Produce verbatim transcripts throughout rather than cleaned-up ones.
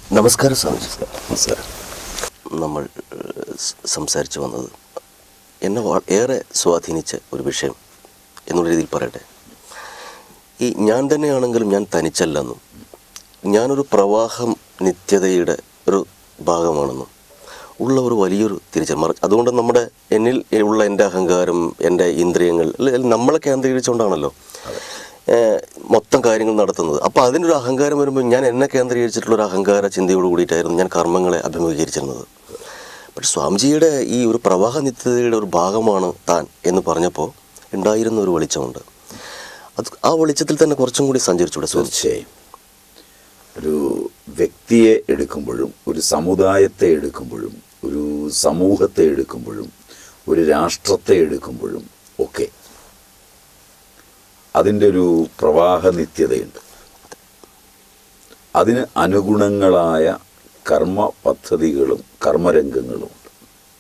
നമസ്കാരം സ്വാമിജി. നമസ്കാരം. നമ്മൾ സംസാരിച്ചു വന്നത് എന്നെ ഏറെ സ്വാധീനിച്ച ഒരു വിഷയം എന്നുള്ള രീതിയിൽ പറയട്ടെ. ഈ ഞാൻ തന്നെയാണെങ്കിലും ഞാൻ തനിച്ചല്ലെന്നും ഞാനൊരു പ്രവാഹം നിത്യതയുടെ ഒരു ഭാഗമാണെന്നും ഉള്ള ഒരു വലിയൊരു തിരിച്ചറിവ്. അതുകൊണ്ട് നമ്മുടെ എന്നിൽ ഉള്ള എൻ്റെ അഹങ്കാരം, എൻ്റെ ഇന്ദ്രിയങ്ങൾ നമ്മളെ കേന്ദ്രീകരിച്ചുകൊണ്ടാണല്ലോ മൊത്തം കാര്യങ്ങൾ നടത്തുന്നത്. അപ്പോൾ അതിനൊരു അഹങ്കാരം വരുമ്പോൾ ഞാൻ എന്നെ കേന്ദ്രീകരിച്ചിട്ടുള്ളൊരു അഹങ്കാര ചിന്തയോട് കൂടിയിട്ടായിരുന്നു ഞാൻ കർമ്മങ്ങളെ അഭിമുഖീകരിച്ചിരുന്നത്. പക്ഷെ സ്വാമിജിയുടെ ഈ ഒരു പ്രവാഹ നിത്യതയുടെ ഒരു ഭാഗമാണ് താൻ എന്ന് പറഞ്ഞപ്പോൾ ഉണ്ടായിരുന്ന ഒരു വെളിച്ചമുണ്ട്. അത് ആ വെളിച്ചത്തിൽ തന്നെ കുറച്ചും കൂടി സഞ്ചരിച്ചൂടെ? തീർച്ചയായും. ഒരു വ്യക്തിയെ എടുക്കുമ്പോഴും ഒരു സമുദായത്തെ എടുക്കുമ്പോഴും ഒരു സമൂഹത്തെ എടുക്കുമ്പോഴും ഒരു രാഷ്ട്രത്തെ എടുക്കുമ്പോഴും ഒക്കെ അതിൻ്റെ ഒരു പ്രവാഹ നിത്യതയുണ്ട്. അതിന് അനുഗുണങ്ങളായ കർമ്മ പദ്ധതികളും കർമ്മരംഗങ്ങളുമുണ്ട്.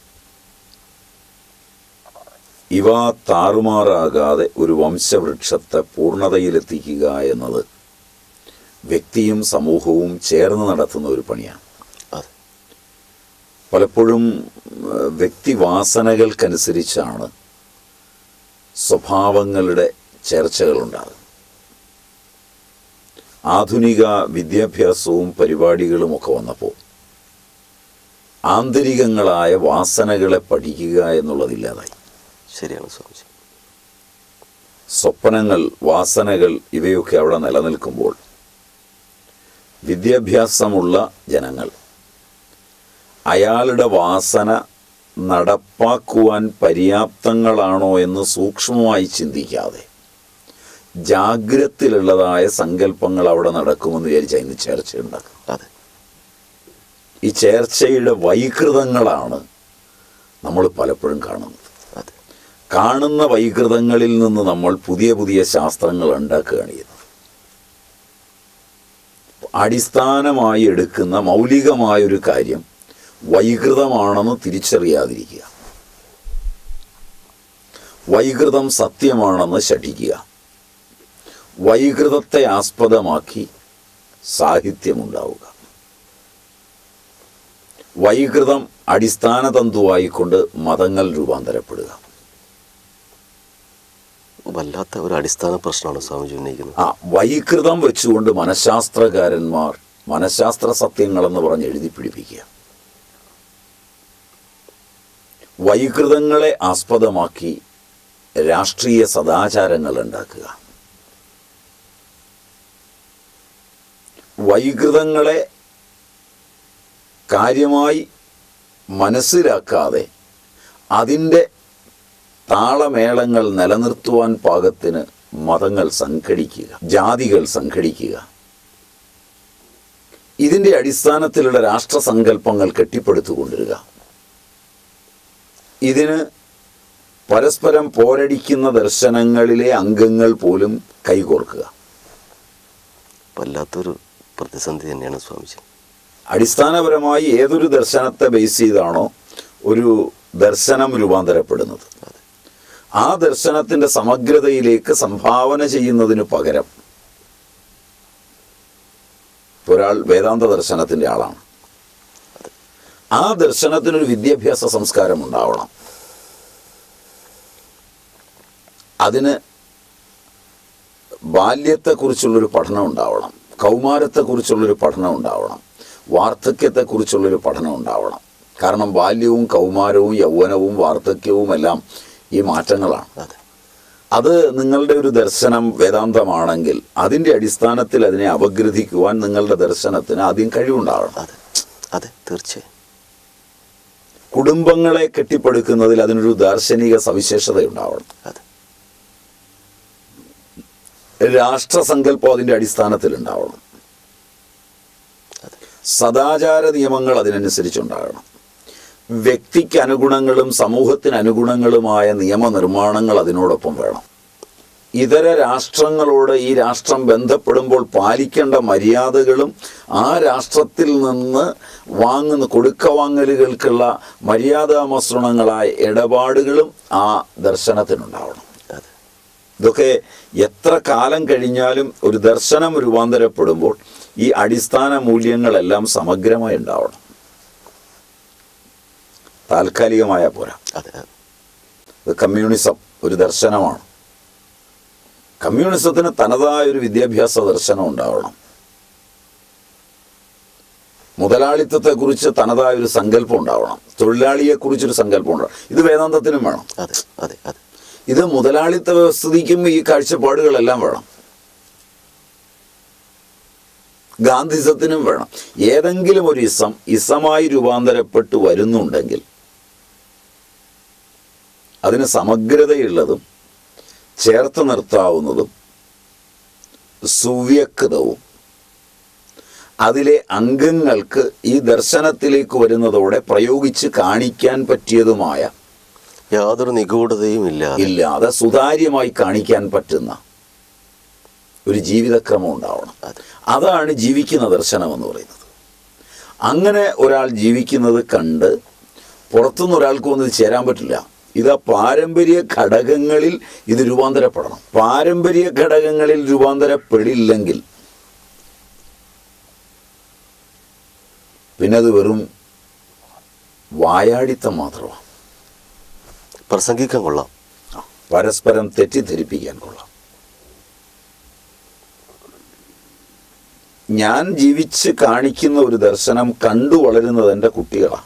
ഇവ താറുമാറാകാതെ ഒരു വംശവൃക്ഷത്തെ പൂർണ്ണതയിലെത്തിക്കുക എന്നത് വ്യക്തിയും സമൂഹവും ചേർന്ന് നടത്തുന്ന ഒരു പണിയാണ്. പലപ്പോഴും വ്യക്തിവാസനകൾക്കനുസരിച്ചാണ് സ്വഭാവങ്ങളുടെ ചർച്ചകളുണ്ടാകും. ആധുനിക വിദ്യാഭ്യാസവും പരിപാടികളുമൊക്കെ വന്നപ്പോൾ ആന്തരികങ്ങളായ വാസനകളെ പഠിക്കുക എന്നുള്ളതില്ലാതായി. ശരിയാണ് സ്വാമിജി. സ്വപ്നങ്ങൾ, വാസനകൾ ഇവയൊക്കെ അവിടെ നിലനിൽക്കുമ്പോൾ വിദ്യാഭ്യാസമുള്ള ജനങ്ങൾ അയാളുടെ വാസന നടപ്പാക്കുവാൻ പര്യാപ്തങ്ങളാണോ എന്ന് സൂക്ഷ്മമായി ചിന്തിക്കാതെ ജാഗ്രതയിലുള്ളതായ സങ്കല്പങ്ങൾ അവിടെ നടക്കുമെന്ന് വിചാരിച്ച് അതിന് ചേർച്ചയുണ്ടാക്കും. അതെ, ഈ ചേർച്ചയുടെ വൈകൃതങ്ങളാണ് നമ്മൾ പലപ്പോഴും കാണുന്നത്. അതെ, കാണുന്ന വൈകൃതങ്ങളിൽ നിന്ന് നമ്മൾ പുതിയ പുതിയ ശാസ്ത്രങ്ങൾ ഉണ്ടാക്കുകയാണ് ചെയ്യുന്നത്. അടിസ്ഥാനമായി എടുക്കുന്ന മൗലികമായൊരു കാര്യം വൈകൃതമാണെന്ന് തിരിച്ചറിയാതിരിക്കുക, വൈകൃതം സത്യമാണെന്ന് ശഠിക്കുക, വൈകൃതത്തെ ആസ്പദമാക്കി സാഹിത്യമുണ്ടാവുക, വൈകൃതം അടിസ്ഥാന തന്തുവായിക്കൊണ്ട് മതങ്ങൾ രൂപാന്തരപ്പെടുക. വല്ലാത്ത ഒരു അടിസ്ഥാന പ്രശ്നമാണ് സ്വാമിജി ഉന്നയിക്കുന്നത്. ആ വൈകൃതം വെച്ചുകൊണ്ട് മനഃശാസ്ത്രകാരന്മാർ മനഃശാസ്ത്ര സത്യങ്ങളെന്ന് പറഞ്ഞ് എഴുതി പിടിപ്പിക്കുക, വൈകൃതങ്ങളെ ആസ്പദമാക്കി രാഷ്ട്രീയ സദാചാരങ്ങൾ ഉണ്ടാക്കുക, വൈകൃതങ്ങളെ കാര്യമായി മനസ്സിലാക്കാതെ അതിൻ്റെ താളമേളങ്ങൾ നിലനിർത്തുവാൻ പാകത്തിന് മതങ്ങൾ സംഘടിക്കുക, ജാതികൾ സംഘടിക്കുക. ഇതിൻ്റെ അടിസ്ഥാനത്തിലുള്ള രാഷ്ട്രസങ്കല്പങ്ങൾ കെട്ടിപ്പടുത്തുകൊണ്ടിരിക. ഇതിന് പരസ്പരം പോരടിക്കുന്ന ദർശനങ്ങളിലെ അംഗങ്ങൾ പോലും കൈകോർക്കുക. വല്ലാത്തൊരു പ്രതിസന്ധി തന്നെയാണ് സ്വാമിജി. അടിസ്ഥാനപരമായി ഏതൊരു ദർശനത്തെ ബേസ് ചെയ്താണോ ഒരു ദർശനം രൂപാന്തരപ്പെടുന്നത്, ആ ദർശനത്തിൻ്റെ സമഗ്രതയിലേക്ക് സംഭാവന ചെയ്യുന്നതിന് പകരം ഒരാൾ വേദാന്ത ദർശനത്തിൻ്റെ ആളാണ്, ആ ദർശനത്തിനൊരു വിദ്യാഭ്യാസ സംസ്കാരം ഉണ്ടാവണം. അതിന് ബാല്യത്തെക്കുറിച്ചുള്ളൊരു പഠനം ഉണ്ടാവണം, കൗമാരത്തെക്കുറിച്ചുള്ളൊരു പഠനം ഉണ്ടാവണം, വാർദ്ധക്യത്തെക്കുറിച്ചുള്ളൊരു പഠനം ഉണ്ടാവണം. കാരണം ബാല്യവും കൗമാരവും യൗവനവും വാർദ്ധക്യവും എല്ലാം ഈ മാറ്റങ്ങളാണ്. അത് നിങ്ങളുടെ ഒരു ദർശനം വേദാന്തമാണെങ്കിൽ അതിൻ്റെ അടിസ്ഥാനത്തിൽ അതിനെ അപഗ്രഥിക്കുവാൻ നിങ്ങളുടെ ദർശനത്തിന് ആദ്യം കഴിവുണ്ടാവണം. അതെ അതെ തീർച്ചയായും. കുടുംബങ്ങളെ കെട്ടിപ്പടുക്കുന്നതിൽ അതിനൊരു ദാർശനിക സവിശേഷതയുണ്ടാവണം. അതെ, രാഷ്ട്രസങ്കല്പം അതിൻ്റെ അടിസ്ഥാനത്തിൽ ഉണ്ടാവണം. സദാചാര നിയമങ്ങൾ അതിനനുസരിച്ചുണ്ടാകണം. വ്യക്തിക്ക് അനുഗുണങ്ങളും സമൂഹത്തിന് അനുഗുണങ്ങളുമായ നിയമനിർമ്മാണങ്ങൾ അതിനോടൊപ്പം വേണം. ഇതര രാഷ്ട്രങ്ങളോട് ഈ രാഷ്ട്രം ബന്ധപ്പെടുമ്പോൾ പാലിക്കേണ്ട മര്യാദകളും ആ രാഷ്ട്രത്തിൽ നിന്ന് വാങ്ങുന്ന കൊടുക്കവാങ്ങലുകൾക്കുള്ള മര്യാദാമസൃണങ്ങളായ ഇടപാടുകളും ആ ദർശനത്തിനുണ്ടാവണം. ഇതൊക്കെ എത്ര കാലം കഴിഞ്ഞാലും ഒരു ദർശനം രൂപാന്തരപ്പെടുമ്പോൾ ഈ അടിസ്ഥാന മൂല്യങ്ങളെല്ലാം സമഗ്രമായി ഉണ്ടാവണം. താൽക്കാലികമായ പോരാ. ഇത് കമ്മ്യൂണിസം ഒരു ദർശനമാണ്. കമ്മ്യൂണിസത്തിന് തനതായൊരു വിദ്യാഭ്യാസ ദർശനം ഉണ്ടാവണം. മുതലാളിത്തത്തെക്കുറിച്ച് തനതായൊരു സങ്കല്പം ഉണ്ടാവണം. തൊഴിലാളിയെക്കുറിച്ചൊരു സങ്കല്പം ഉണ്ടാവണം. ഇത് വേദാന്തത്തിനും വേണം. ഇത് മുതലാളിത്ത വ്യവസ്ഥിതിക്കും ഈ കാഴ്ചപ്പാടുകളെല്ലാം വേണം. ഗാന്ധിസത്തിനും വേണം. ഏതെങ്കിലും ഒരു ഇസം ഇസമായി രൂപാന്തരപ്പെട്ട് വരുന്നുണ്ടെങ്കിൽ അതിന് സമഗ്രതയുള്ളതും ചേർത്ത് നിർത്താവുന്നതും സുവ്യക്തവും അതിലെ അംഗങ്ങൾക്ക് ഈ ദർശനത്തിലേക്ക് വരുന്നതോടെ പ്രയോഗിച്ച് കാണിക്കാൻ പറ്റിയതുമായ യാതൊരു നിഗൂഢതയും ഇല്ല ഇല്ലാതെ സുതാര്യമായി കാണിക്കാൻ പറ്റുന്ന ഒരു ജീവിതക്രമം ഉണ്ടാവണം. അതാണ് ജീവിക്കുന്ന ദർശനം എന്ന് പറയുന്നത്. അങ്ങനെ ഒരാൾ ജീവിക്കുന്നത് കണ്ട് പുറത്തുനിന്ന് ഒരാൾക്ക് വന്ന് ചേരാൻ പറ്റില്ല. ഇത് പാരമ്പര്യ ഘടകങ്ങളിൽ ഇത് രൂപാന്തരപ്പെടണം. പാരമ്പര്യ ഘടകങ്ങളിൽ രൂപാന്തരപ്പെടില്ലെങ്കിൽ പിന്നെ അത് വെറും വായാടിത്തം മാത്രമാണ്. പ്രസംഗിക്കാൻ കൊള്ളാം, പരസ്പരം തെറ്റിദ്ധരിപ്പിക്കാൻ കൊള്ളാം. ഞാൻ ജീവിച്ച് കാണിക്കുന്ന ഒരു ദർശനം കണ്ടു വളരുന്നത് എൻ്റെ കുട്ടികളാണ്.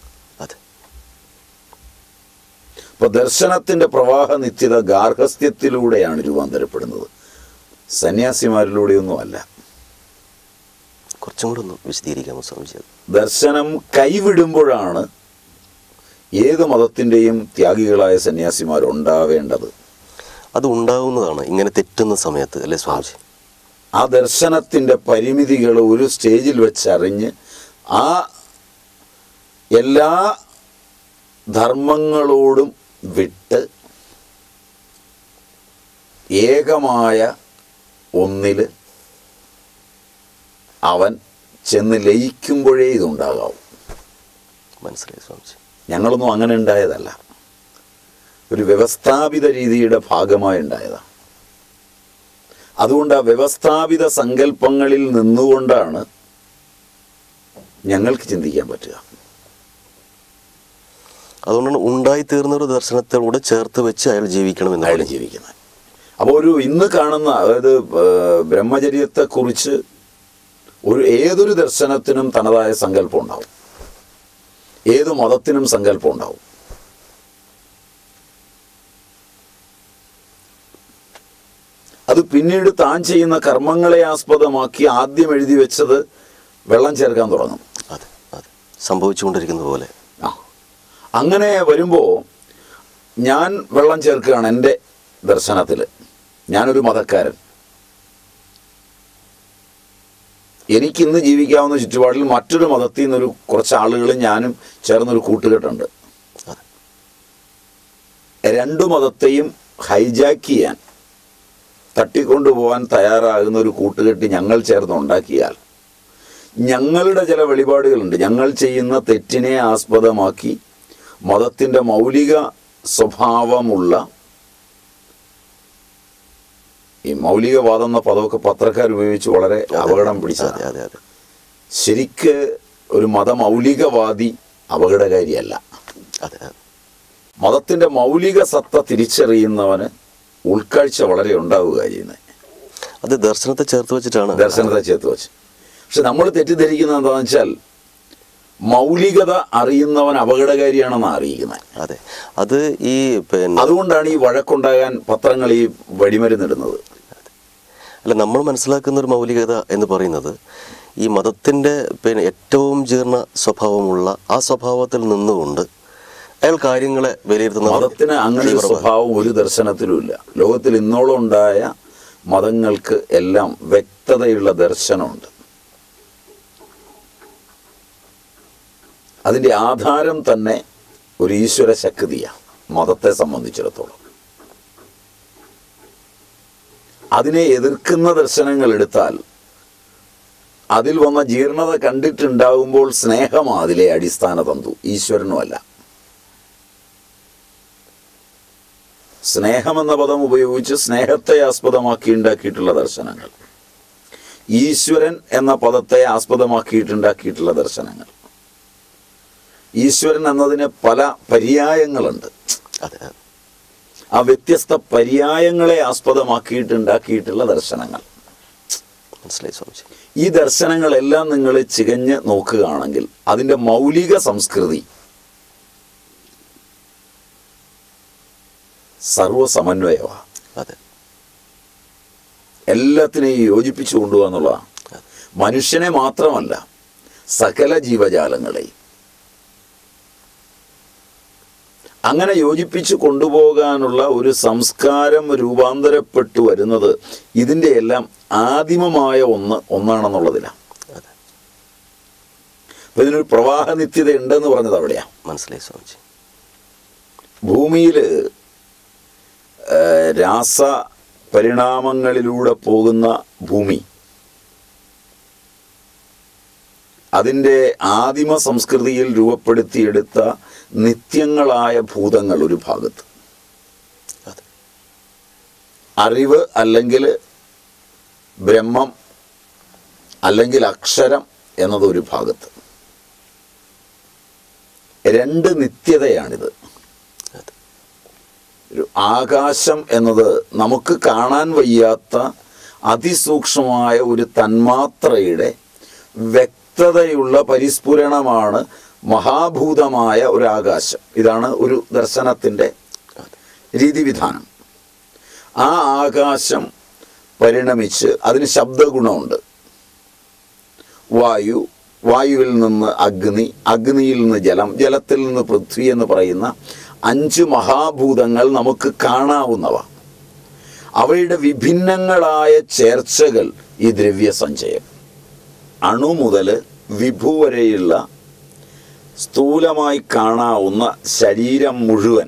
അപ്പൊ ദർശനത്തിന്റെ പ്രവാഹ നിത്യത ഗാർഹസ്ഥ്യത്തിലൂടെയാണ് രൂപാന്തരപ്പെടുന്നത്, സന്യാസിമാരിലൂടെയൊന്നും അല്ല. കുറച്ചും കൂടെ ഒന്ന് വിശദീകരിക്കാമോ സ്വാമിജി? ദർശനം കൈവിടുമ്പോഴാണ് ഏത് മതത്തിൻ്റെയും ത്യാഗികളായ സന്യാസിമാർ ഉണ്ടാവേണ്ടത്. അത് ഉണ്ടാവുന്നതാണ് ഇങ്ങനെ തെറ്റുന്ന സമയത്ത്, അല്ലേ സ്വാമിജി? ആ ദർശനത്തിൻ്റെ പരിമിതികൾ ഒരു സ്റ്റേജിൽ വെച്ചറിഞ്ഞ് ആ എല്ലാ ധർമ്മങ്ങളോടും വിട്ട് ഏകമായ ഒന്നിൽ അവൻ ചെന്ന് ലയിക്കുമ്പോഴേ ഇതുണ്ടാകാവും. മനസ്സിലായി സ്വാമിജി. ഞങ്ങളൊന്നും അങ്ങനെ ഉണ്ടായതല്ല, ഒരു വ്യവസ്ഥാപിത രീതിയുടെ ഭാഗമായി ഉണ്ടായതാണ്. അതുകൊണ്ട് ആ വ്യവസ്ഥാപിത സങ്കല്പങ്ങളിൽ നിന്നുകൊണ്ടാണ് ഞങ്ങൾക്ക് ചിന്തിക്കാൻ പറ്റുക. അതുകൊണ്ടാണ് ഉണ്ടായിത്തീർന്ന ഒരു ദർശനത്തോടെ ചേർത്ത് വെച്ച് അയാൾ ജീവിക്കണം അയാൾ ജീവിക്കുന്നത്. അപ്പോൾ ഒരു ഇന്ന് കാണുന്ന, അതായത് ബ്രഹ്മചര്യത്തെക്കുറിച്ച് ഒരു ഏതൊരു ദർശനത്തിനും തനതായ സങ്കല്പം ഉണ്ടാവും, ഏത് മതത്തിനും സങ്കല്പം ഉണ്ടാവും. അത് പിന്നീട് താൻ ചെയ്യുന്ന കർമ്മങ്ങളെ ആസ്പദമാക്കി ആദ്യം എഴുതി വെച്ചത് വെള്ളം ചേർക്കാൻ തുടങ്ങും. അതെ അതെ സംഭവിച്ചുകൊണ്ടിരിക്കുന്ന പോലെ. ആ അങ്ങനെ വരുമ്പോൾ ഞാൻ വെള്ളം ചേർക്കുകയാണ് എൻ്റെ ദർശനത്തിൽ. ഞാനൊരു മതക്കാരൻ, എനിക്കിന്ന് ജീവിക്കാവുന്ന ചുറ്റുപാടിൽ മറ്റൊരു മതത്തിൽ നിന്നൊരു കുറച്ച് ആളുകളും ഞാനും ചേർന്നൊരു കൂട്ടുകെട്ടുണ്ട്. രണ്ടു മതത്തെയും ഹൈജാക്ക് ചെയ്യാൻ, തട്ടിക്കൊണ്ടുപോകാൻ തയ്യാറാകുന്ന ഒരു കൂട്ടുകെട്ട് ഞങ്ങൾ ചേർന്ന് ഉണ്ടാക്കിയാൽ ഞങ്ങളുടെ ചില വെളിപാടുകളുണ്ട്. ഞങ്ങൾ ചെയ്യുന്ന തെറ്റിനെ ആസ്പദമാക്കി മതത്തിൻ്റെ മൗലിക സ്വഭാവമുള്ള, ഈ മൗലികവാദം എന്ന പദമൊക്കെ പത്രക്കാർ ഉപയോഗിച്ച് വളരെ അപകടം പിടിച്ചതാണ്. ശരിക്ക് ഒരു മതമൗലികവാദി അപകടകാരിയല്ല. മതത്തിൻ്റെ മൗലിക സത്ത തിരിച്ചറിയുന്നവന് ഉൾക്കാഴ്ച വളരെ ഉണ്ടാവുക ചെയ്യുന്നത്. അത് ദർശനത്തെ ചേർത്ത് വെച്ചിട്ടാണ്. ദർശനത്തെ ചേർത്ത് വെച്ച്. പക്ഷെ നമ്മൾ തെറ്റിദ്ധരിക്കുന്നത് എന്താണെന്ന് വെച്ചാൽ മൗലികത അറിയുന്നവൻ അപകടകാരിയാണെന്നാണ് അറിയിക്കുന്നത്. അതെ, അത് ഈ പിന്നെ അതുകൊണ്ടാണ് ഈ വഴക്കുണ്ടാകാൻ പത്രങ്ങൾ ഈ വഴിമരുന്നിടുന്നത്. അല്ല, നമ്മൾ മനസ്സിലാക്കുന്ന ഒരു മൗലികത എന്ന് പറയുന്നത് ഈ മതത്തിൻ്റെ പിന്നെ ഏറ്റവും ജീർണ സ്വഭാവമുള്ള ആ സ്വഭാവത്തിൽ നിന്നുകൊണ്ട് അയാൾ കാര്യങ്ങളെ വിലയിരുത്തുന്ന. മതത്തിന് അങ്ങനെ ഒരു സ്വഭാവം ഒരു ദർശനത്തിലുമില്ല. ലോകത്തിൽ ഇന്നോളം ഉണ്ടായ മതങ്ങൾക്ക് എല്ലാം വ്യക്തതയുള്ള ദർശനമുണ്ട്. അതിൻ്റെ ആധാരം തന്നെ ഒരു ഈശ്വര ശക്തിയാണ് മതത്തെ സംബന്ധിച്ചിടത്തോളം. അതിനെ എതിർക്കുന്ന ദർശനങ്ങൾ എടുത്താൽ അതിൽ വന്ന ജീർണത കണ്ടിട്ടുണ്ടാകുമ്പോൾ സ്നേഹമാണ് അതിലെ അടിസ്ഥാന തന്തു, ഈശ്വരനുമല്ല. സ്നേഹമെന്ന പദം ഉപയോഗിച്ച് സ്നേഹത്തെ ആസ്പദമാക്കി ഉണ്ടാക്കിയിട്ടുള്ള ദർശനങ്ങൾ. ഈശ്വരൻ എന്ന പദത്തെ ആസ്പദമാക്കിയിട്ടുണ്ടാക്കിയിട്ടുള്ള ദർശനങ്ങൾ. ഈശ്വരൻ എന്നതിന് പല പര്യായങ്ങളുണ്ട്. ആ വ്യത്യസ്ത പര്യായങ്ങളെ ആസ്പദമാക്കിയിട്ടുണ്ടാക്കിയിട്ടുള്ള ദർശനങ്ങൾ. മനസ്സിലായി സ്വാമിജി. ഈ ദർശനങ്ങളെല്ലാം നിങ്ങൾ ചികഞ്ഞ് നോക്കുകയാണെങ്കിൽ അതിൻ്റെ മൗലിക സംസ്കൃതി സർവസമന്വയമാണ്. അതെ, എല്ലാത്തിനെയും യോജിപ്പിച്ചു കൊണ്ടുപോകുക എന്നുള്ളതാണ്. മനുഷ്യനെ മാത്രമല്ല, സകല ജീവജാലങ്ങളെയും അങ്ങനെ യോജിപ്പിച്ചു കൊണ്ടുപോകാനുള്ള ഒരു സംസ്കാരം രൂപാന്തരപ്പെട്ടു വരുന്നത് ഇതിൻ്റെ എല്ലാം ആദിമമായ ഒന്ന് ഒന്നാണെന്നുള്ളതിലാണ്. അപ്പം ഇതിനൊരു പ്രവാഹ നിത്യത ഉണ്ടെന്ന് പറഞ്ഞത് അവിടെയാണ്. മനസ്സിലായി സ്വാമിജി. ഭൂമിയിൽ രാസ പരിണാമങ്ങളിലൂടെ പോകുന്ന ഭൂമി അതിൻ്റെ ആദിമ സംസ്കൃതിയിൽ രൂപപ്പെടുത്തിയെടുത്ത നിത്യങ്ങളായ ഭൂതങ്ങൾ ഒരു ഭാഗത്ത്, അറിവ് അല്ലെങ്കിൽ ബ്രഹ്മം അല്ലെങ്കിൽ അക്ഷരം എന്നതൊരു ഭാഗത്ത്. രണ്ട് നിത്യതയാണിത്. ഒരു ആകാശം എന്നത് നമുക്ക് കാണാൻ വയ്യാത്ത അതിസൂക്ഷ്മമായ ഒരു തന്മാത്രയുടെ വ്യക്തതയുള്ള പരിസ്ഫുരണമാണ് മഹാഭൂതമായ ഒരു ആകാശം. ഇതാണ് ഒരു ദർശനത്തിൻ്റെ രീതിവിധാനം. ആ ആകാശം പരിണമിച്ച് അതിന് ശബ്ദഗുണമുണ്ട്. വായു, വായുവിൽ നിന്ന് അഗ്നി, അഗ്നിയിൽ നിന്ന് ജലം, ജലത്തിൽ നിന്ന് പൃഥ്വി എന്ന് പറയുന്ന അഞ്ച് മഹാഭൂതങ്ങൾ നമുക്ക് കാണാവുന്നവ. അവയുടെ വിഭിന്നങ്ങളായ ചേർച്ചകൾ ഈ ദ്രവ്യസഞ്ചയം. അണു മുതൽ വിഭു വരെയുള്ള സ്ഥൂലമായി കാണാവുന്ന ശരീരം മുഴുവൻ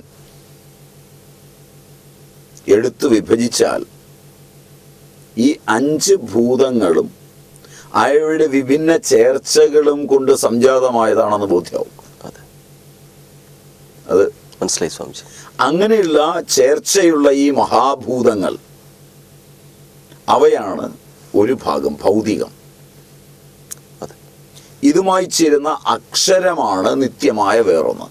എടുത്തു വിഭജിച്ചാൽ ഈ അഞ്ച് ഭൂതങ്ങളും അവയുടെ വിഭിന്ന ചേർച്ചകളും കൊണ്ട് സംജാതമായതാണെന്ന് ബോധ്യമാവും. അത് മനസ്സിലായി സ്വാമിജി. അങ്ങനെയുള്ള ചേർച്ചയുള്ള ഈ മഹാഭൂതങ്ങൾ അവയാണ് ഒരു ഭാഗം ഭൗതികം. ഇതുമായി ചേരുന്ന അക്ഷരമാണ് നിത്യമായ വേറൊന്ന്.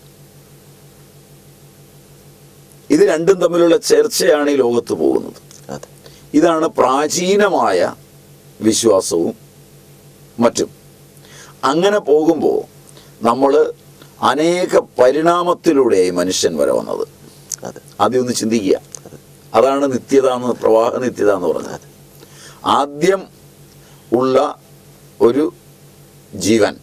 ഇത് രണ്ടും തമ്മിലുള്ള ചേർച്ചയാണ് ഈ ലോകത്ത് പോകുന്നത്. ഇതാണ് പ്രാചീനമായ വിശ്വാസവും മറ്റും. അങ്ങനെ പോകുമ്പോൾ നമ്മൾ അനേക പരിണാമത്തിലൂടെയായി മനുഷ്യൻ വരെ വന്നത്. ആദ്യം ഒന്ന് ചിന്തിക്കുക. അതാണ് നിത്യത എന്ന്, പ്രവാഹ നിത്യത എന്ന് പറഞ്ഞത്. ആദ്യം ഉള്ള ഒരു ജീവൻ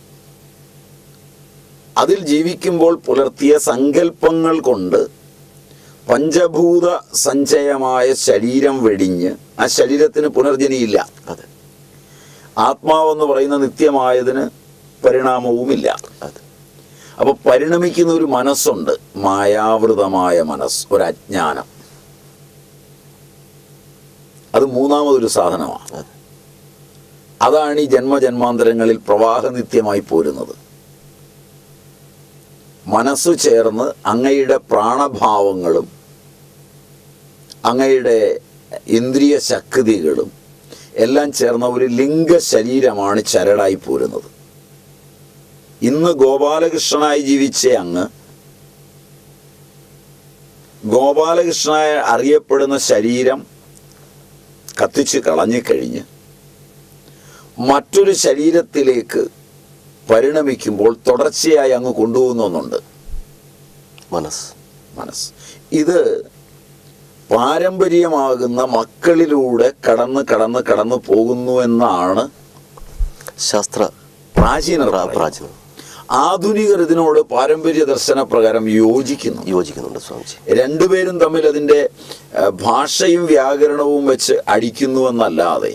അതിൽ ജീവിക്കുമ്പോൾ പുലർത്തിയ സങ്കല്പങ്ങൾ കൊണ്ട് പഞ്ചഭൂത സഞ്ചയമായ ശരീരം വെടിഞ്ഞ് ആ ശരീരത്തിന് പുനർജനിയില്ല. ആത്മാവെന്ന് പറയുന്ന നിത്യമായതിന് പരിണാമവുമില്ല. അപ്പോൾ പരിണമിക്കുന്ന ഒരു മനസ്സുണ്ട്, മായാവൃതമായ മനസ്സ്, ഒരു അജ്ഞാനം. അത് മൂന്നാമതൊരു സാധനമാണ്. അതാണ് ഈ ജന്മജന്മാന്തരങ്ങളിൽ പ്രവാഹനിത്യമായി പോരുന്നത്. മനസ്സ് ചേർന്ന് അങ്ങയുടെ പ്രാണഭാവങ്ങളും അങ്ങയുടെ ഇന്ദ്രിയ ശക്തികളും എല്ലാം ചേർന്ന ഒരു ലിംഗ ശരീരമാണ് ചരടായി പോരുന്നത്. ഇന്ന് ഗോപാലകൃഷ്ണനായി ജീവിച്ച അങ്ങ് ഗോപാലകൃഷ്ണനായി അറിയപ്പെടുന്ന ശരീരം കത്തിച്ച് കളഞ്ഞുകഴിഞ്ഞ് മറ്റൊരു ശരീരത്തിലേക്ക് പരിണമിക്കുമ്പോൾ തുടർച്ചയായി അങ്ങ് കൊണ്ടുപോകുന്നുണ്ട് മനസ്സ്. മനസ്സ് ഇത് പാരമ്പര്യമാകുന്ന മക്കളിലൂടെ കടന്ന് കടന്ന് കടന്നു പോകുന്നു എന്നാണ് ശാസ്ത്ര പ്രാചീന പ്രാചീനം. ആധുനികർ ഇതിനോട് പാരമ്പര്യ ദർശന പ്രകാരം യോജിക്കുന്നു യോജിക്കുന്നുണ്ട് സ്വാമിജി. രണ്ടുപേരും തമ്മിൽ അതിൻ്റെ ഭാഷയും വ്യാകരണവും വെച്ച് അടിക്കുന്നുവെന്നല്ലാതെ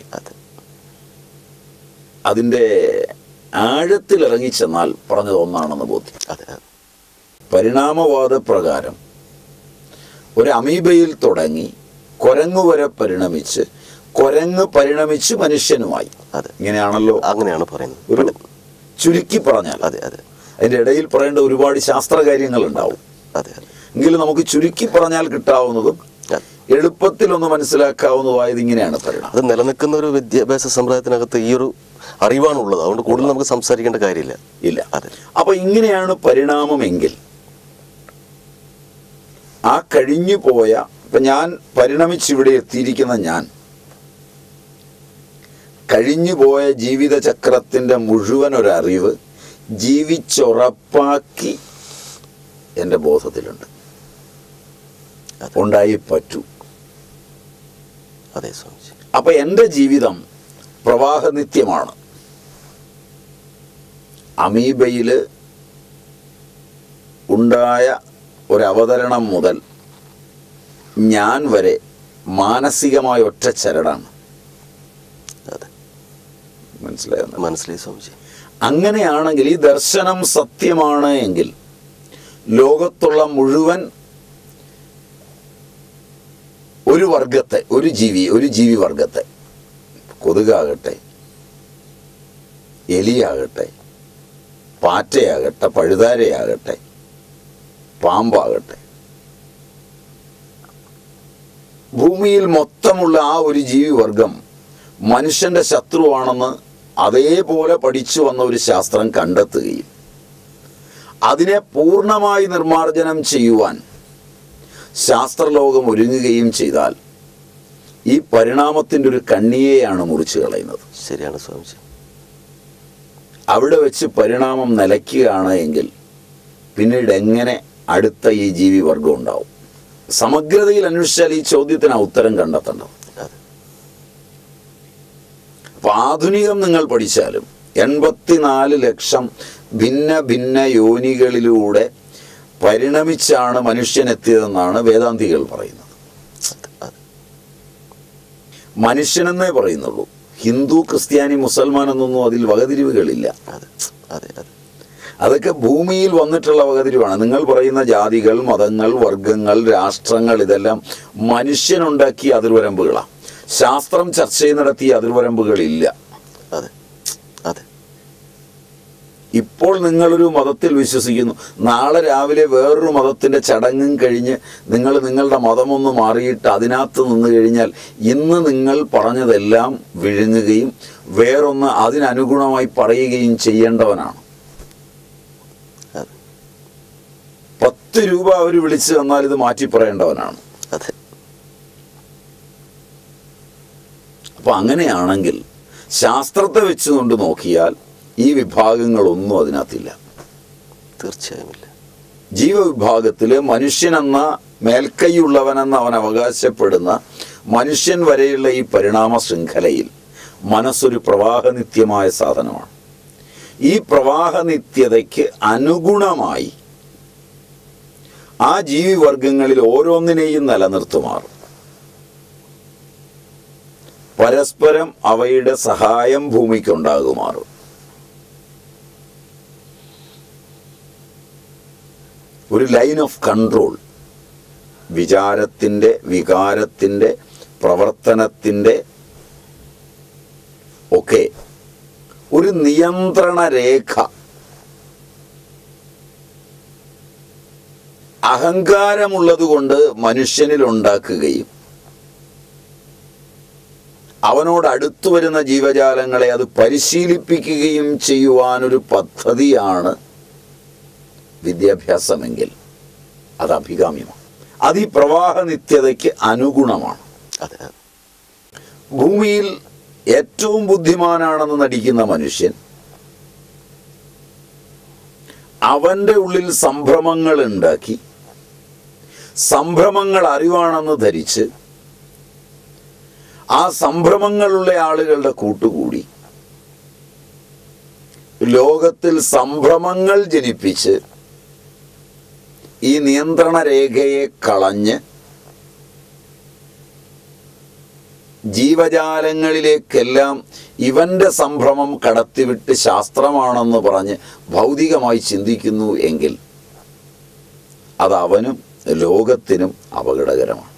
അതിൻ്റെ ആഴത്തിലിറങ്ങിച്ചെന്നാൽ പറഞ്ഞത് ഒന്നാണെന്ന് ബോധ്യം. പരിണാമവാദ പ്രകാരം ഒരു അമീബയിൽ തുടങ്ങി കുരങ്ങു വരെ പരിണമിച്ച് കുരങ്ങ് പരിണമിച്ച് മനുഷ്യനുമായി. ഇങ്ങനെയാണല്ലോ, അങ്ങനെയാണ് പറയുന്നത്. ഒരു ചുരുക്കി പറഞ്ഞാൽ അതെ അതെ അതിൻ്റെ ഇടയിൽ പറയേണ്ട ഒരുപാട് ശാസ്ത്ര കാര്യങ്ങൾ ഉണ്ടാവും. അതെ എങ്കിലും നമുക്ക് ചുരുക്കി പറഞ്ഞാൽ കിട്ടാവുന്നതും എളുപ്പത്തിൽ ഒന്ന് മനസ്സിലാക്കാവുന്നതായത് ഇങ്ങനെയാണ് പരിണാമം. അത് നിലനിൽക്കുന്ന ഒരു വിദ്യാഭ്യാസ സമ്പ്രദായത്തിനകത്ത് ഈ ഒരു അറിവാണുള്ളത്. അതുകൊണ്ട് കൂടുതൽ നമുക്ക് സംസാരിക്കേണ്ട കാര്യമില്ല. ഇല്ല. അപ്പൊ ഇങ്ങനെയാണ് പരിണാമമെങ്കിൽ ആ കഴിഞ്ഞു പോയ, ഇപ്പൊ ഞാൻ പരിണമിച്ചിവിടെ എത്തിയിരിക്കുന്ന ഞാൻ കഴിഞ്ഞുപോയ ജീവിതചക്രത്തിൻ്റെ മുഴുവൻ ഒരറിവ് ജീവിച്ചുറപ്പാക്കി എൻ്റെ ബോധത്തിലുണ്ട്, ഉണ്ടായി പറ്റൂ. അതെ സ്വാമിജി. അപ്പൊ എൻ്റെ ജീവിതം പ്രവാഹനിത്യമാണ്. അമീബയിൽ ഉണ്ടായ ഒരവതരണം മുതൽ ഞാൻ വരെ മാനസികമായ ഒറ്റ ചരടാണ്. മനസ്സിലായോ? മനസ്സിലായി സ്വാമിജി. അങ്ങനെയാണെങ്കിൽ ഈ ദർശനം സത്യമാണ് എങ്കിൽ ലോകത്തുള്ള മുഴുവൻ ഒരു വർഗത്തെ, ഒരു ജീവി ഒരു ജീവി വർഗത്തെ, കൊതുകാകട്ടെ, എലിയാകട്ടെ, പാറ്റയാകട്ടെ, പഴുതാരയാകട്ടെ, പാമ്പാകട്ടെ, ഭൂമിയിൽ മൊത്തമുള്ള ആ ഒരു ജീവിവർഗം മനുഷ്യന്റെ ശത്രുവാണെന്ന് അതേപോലെ പഠിച്ചു വന്ന ഒരു ശാസ്ത്രം കണ്ടെത്തുകയും അതിനെ പൂർണ്ണമായി നിർമ്മാർജ്ജനം ചെയ്യുവാൻ ശാസ്ത്രലോകം ഒരുങ്ങുകയും ചെയ്താൽ ഈ പരിണാമത്തിൻ്റെ ഒരു കണ്ണിയെയാണ് മുറിച്ചു കളയുന്നത്. ശരിയാണ് സ്വാമിജി. അവിടെ വെച്ച് പരിണാമം നിലയ്ക്കുകയാണ് എങ്കിൽ പിന്നീട് എങ്ങനെ അടുത്ത ഈ ജീവിവർഗം ഉണ്ടാവും? സമഗ്രതയിൽ അന്വേഷിച്ചാൽ ഈ ചോദ്യത്തിന് ഉത്തരം കണ്ടെത്തേണ്ടത്. അപ്പൊ ആധുനികം നിങ്ങൾ പഠിച്ചാലും എൺപത്തിനാല് ലക്ഷം ഭിന്ന ഭിന്ന യോനികളിലൂടെ പരിണമിച്ചാണ് മനുഷ്യനെത്തിയതെന്നാണ് വേദാന്തികൾ പറയുന്നത്. മനുഷ്യനെന്നേ പറയുന്നുള്ളൂ. ഹിന്ദു, ക്രിസ്ത്യാനി, മുസൽമാൻ എന്നൊന്നും അതിൽ വകതിരിവുകളില്ല. അതൊക്കെ ഭൂമിയിൽ വന്നിട്ടുള്ള വകതിരിവാണ്. നിങ്ങൾ പറയുന്ന ജാതികൾ, മതങ്ങൾ, വർഗങ്ങൾ, രാഷ്ട്രങ്ങൾ, ഇതെല്ലാം മനുഷ്യനുണ്ടാക്കിയ അതിർവരമ്പുകളാണ്. ശാസ്ത്രം ചർച്ച നടത്തിയ അതിർവരമ്പുകളില്ല. അതെ അതെ. ഇപ്പോൾ നിങ്ങളൊരു മതത്തിൽ വിശ്വസിക്കുന്നു, നാളെ രാവിലെ വേറൊരു മതത്തിൻ്റെ ചടങ്ങും കഴിഞ്ഞ് നിങ്ങൾ നിങ്ങളുടെ മതമൊന്ന് മാറിയിട്ട് അതിനകത്ത് നിന്ന് കഴിഞ്ഞാൽ ഇന്ന് നിങ്ങൾ പറഞ്ഞതെല്ലാം വിഴുങ്ങുകയും വേറൊന്ന് അതിനനുഗുണമായി പറയുകയും ചെയ്യേണ്ടവനാണ്. പത്ത് രൂപ അവർ വിളിച്ചു തന്നാൽ ഇത് മാറ്റി പറയേണ്ടവനാണ്. അതെ. അപ്പൊ അങ്ങനെയാണെങ്കിൽ ശാസ്ത്രത്തെ വെച്ചുകൊണ്ട് നോക്കിയാൽ ഈ വിഭാഗങ്ങളൊന്നും അതിനകത്തില്ല. തീർച്ചയായും ഇല്ല. ജീവവിഭാഗത്തില് മനുഷ്യനെന്ന മേൽക്കൈയുള്ളവനെന്ന് അവൻ അവകാശപ്പെടുന്ന മനുഷ്യൻ വരെയുള്ള ഈ പരിണാമ ശൃംഖലയിൽ മനസ്സൊരു പ്രവാഹനിത്യമായ സാധനമാണ്. ഈ പ്രവാഹനിത്യതയ്ക്ക് അനുഗുണമായി ആ ജീവിവർഗങ്ങളിൽ ഓരോന്നിനെയും നിലനിർത്തുമാറും. പരസ്പരം അവയുടെ സഹായം ഭൂമിക്കുണ്ടാകുമാറും. ഒരു ലൈൻ ഓഫ് കൺട്രോൾ, വിചാരത്തിൻ്റെ, വികാരത്തിൻ്റെ, പ്രവർത്തനത്തിൻ്റെ ഒക്കെ ഒരു നിയന്ത്രണ രേഖ അഹങ്കാരമുള്ളതുകൊണ്ട് മനുഷ്യനിൽ ഉണ്ടാക്കുകയും അവനോട് അടുത്തു വരുന്ന ജീവജാലങ്ങളെ അത് പരിശീലിപ്പിക്കുകയും ചെയ്യുവാനൊരു പദ്ധതിയാണ് വിദ്യാഭ്യാസമെങ്കിൽ അത് അഭികാമ്യമാണ്. അത് ഈ പ്രവാഹ നിത്യതയ്ക്ക് അനുഗുണമാണ്. ഭൂമിയിൽ ഏറ്റവും ബുദ്ധിമാനാണെന്ന് നടിക്കുന്ന മനുഷ്യൻ അവൻ്റെ ഉള്ളിൽ സംഭ്രമങ്ങൾ ഉണ്ടാക്കി സംഭ്രമങ്ങൾ അറിവാണെന്ന് ധരിച്ച് ആ സംഭ്രമങ്ങളുള്ള ആളുകളുടെ കൂട്ടുകൂടി ലോകത്തിൽ സംഭ്രമങ്ങൾ ജനിപ്പിച്ച് ഈ നിയന്ത്രണ രേഖയെ കളഞ്ഞ് ജീവജാലങ്ങളിലേക്കെല്ലാം ഇവന്റെ സംഭ്രമം കടത്തിവിട്ട് ശാസ്ത്രമാണെന്ന് പറഞ്ഞ് ഭൗതികമായി ചിന്തിക്കുന്നു എങ്കിൽ അത് അവനും ലോകത്തിനും അപകടകരമാണ്.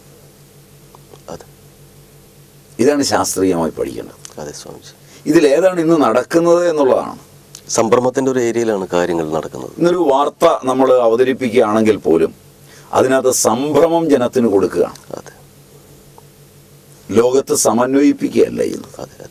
ഇതാണ് ശാസ്ത്രീയമായി പഠിക്കേണ്ടത്. അതെ സ്വാമിജി. ഇതിലേതാണ് ഇന്ന് നടക്കുന്നത് എന്നുള്ളതാണ്. സംഭ്രമത്തിൻ്റെ ഒരു ഏരിയയിലാണ് കാര്യങ്ങൾ നടക്കുന്നത്. ഇന്നൊരു വാർത്ത നമ്മൾ അവതരിപ്പിക്കുകയാണെങ്കിൽ പോലും അതിനകത്ത് സംഭ്രമം ജനത്തിന് കൊടുക്കുകയാണ്. അതെ. ലോകത്ത് സമന്വയിപ്പിക്കുകയല്ല ചെയ്യുന്നത്. അതെ അതെ.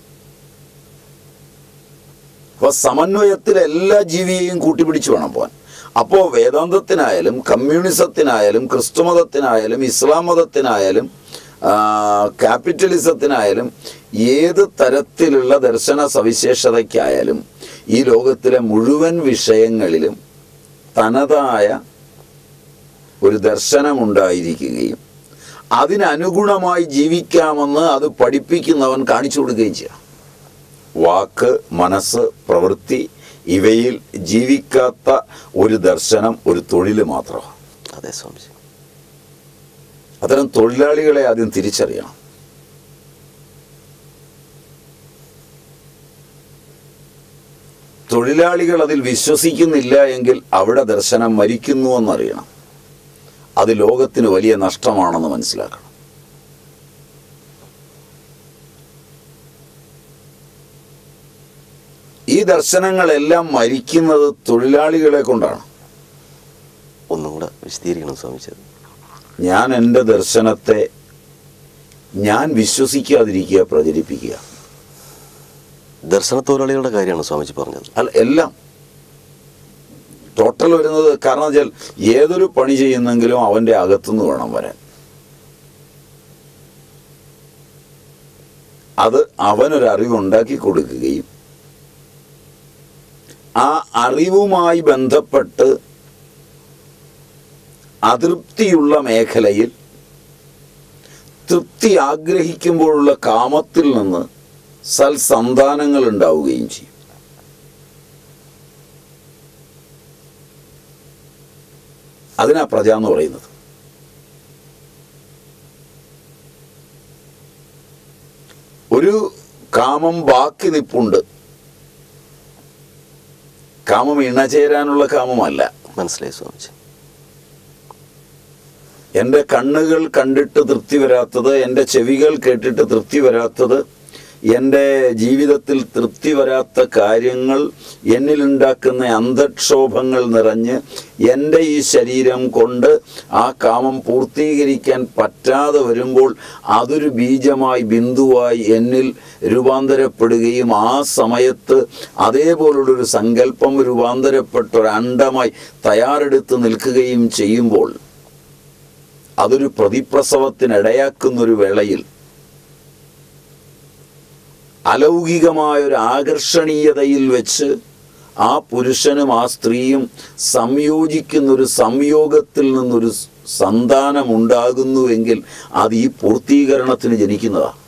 അപ്പോൾ സമന്വയത്തിൽ എല്ലാ ജീവിയെയും കൂട്ടിപ്പിടിച്ച് വേണം പോകാൻ. അപ്പോൾ വേദാന്തത്തിനായാലും കമ്മ്യൂണിസത്തിനായാലും ക്രിസ്തുമതത്തിനായാലും ഇസ്ലാം മതത്തിനായാലും ക്യാപിറ്റലിസത്തിനായാലും ഏത് തരത്തിലുള്ള ദർശന സവിശേഷതയ്ക്കായാലും ഈ ലോകത്തിലെ മുഴുവൻ വിഷയങ്ങളിലും തനതായ ഒരു ദർശനമുണ്ടായിരിക്കുകയും അതിനനുഗുണമായി ജീവിക്കാമെന്ന് അത് പഠിപ്പിക്കുന്നവൻ കാണിച്ചു കൊടുക്കുകയും ചെയ്യാം. വാക്ക്, മനസ്സ്, പ്രവൃത്തി ഇവയിൽ ജീവിക്കാത്ത ഒരു ദർശനം ഒരു തൊഴിൽ മാത്രമാണ്. അതെ സ്വാമിജി. അത്തരം തൊഴിലാളികളെ ആദ്യം തിരിച്ചറിയണം. തൊഴിലാളികൾ അതിൽ വിശ്വസിക്കുന്നില്ല എങ്കിൽ അവിടെ ദർശനം മരിക്കുന്നുവെന്നറിയണം. അത് ലോകത്തിന് വലിയ നഷ്ടമാണെന്ന് മനസ്സിലാക്കണം. ഈ ദർശനങ്ങളെല്ലാം മരിക്കുന്നത് തൊഴിലാളികളെ കൊണ്ടാണ്. ഒന്നും കൂടെ വിശദീകരിക്കണം സ്വാമിജി. ഞാൻ എൻ്റെ ദർശനത്തെ ഞാൻ വിശ്വസിക്കാതിരിക്കുക, പ്രചരിപ്പിക്കുക. ദർശന തൊഴിലാളികളുടെ കാര്യമാണ് സ്വാമിജി പറഞ്ഞത്. അല്ല, എല്ലാം ടോട്ടൽ വരുന്നത്. കാരണം വെച്ചാൽ ഏതൊരു പണി ചെയ്യുന്നെങ്കിലും അവൻ്റെ അകത്തുനിന്ന് വേണം വരാൻ. അത് അവനൊരറിവുണ്ടാക്കി കൊടുക്കുകയും ആ അറിവുമായി ബന്ധപ്പെട്ട് അതൃപ്തിയുള്ള മേഖലയിൽ തൃപ്തി ആഗ്രഹിക്കുമ്പോഴുള്ള കാമത്തിൽ നിന്ന് സൽസന്താനങ്ങൾ ഉണ്ടാവുകയും ചെയ്യും. അതിനാ പ്രജ എന്ന് പറയുന്നത്. ഒരു കാമം ബാക്കി നിപ്പുണ്ട്. കാമം ഇണചേരാനുള്ള കാമമല്ല. മനസ്സിലായി സ്വാമിജി. എൻ്റെ കണ്ണുകൾ കണ്ടിട്ട് തൃപ്തി വരാത്തത്, എൻ്റെ ചെവികൾ കേട്ടിട്ട് തൃപ്തി വരാത്തത്, എൻ്റെ ജീവിതത്തിൽ തൃപ്തി വരാത്ത കാര്യങ്ങൾ എന്നിലുണ്ടാക്കുന്ന അന്തക്ഷോഭങ്ങൾ നിറഞ്ഞ് എൻ്റെ ഈ ശരീരം കൊണ്ട് ആ കാമം പൂർത്തീകരിക്കാൻ പറ്റാതെ വരുമ്പോൾ അതൊരു ബീജമായി ബിന്ദുവായി എന്നിൽ രൂപാന്തരപ്പെടുകയും ആ സമയത്ത് അതേപോലുള്ളൊരു സങ്കല്പം രൂപാന്തരപ്പെട്ടൊരണ്ടമായി തയ്യാറെടുത്ത് നിൽക്കുകയും ചെയ്യുമ്പോൾ അതൊരു പ്രതിപ്രസവത്തിനിടയാക്കുന്നൊരു വേളയിൽ അലൗകികമായൊരു ആകർഷണീയതയിൽ വെച്ച് ആ പുരുഷനും ആ സ്ത്രീയും സംയോജിക്കുന്നൊരു സംയോഗത്തിൽ നിന്നൊരു സന്താനമുണ്ടാകുന്നുവെങ്കിൽ അത് ഈ പൂർത്തീകരണത്തിന് ജനിക്കുന്നതാണ്.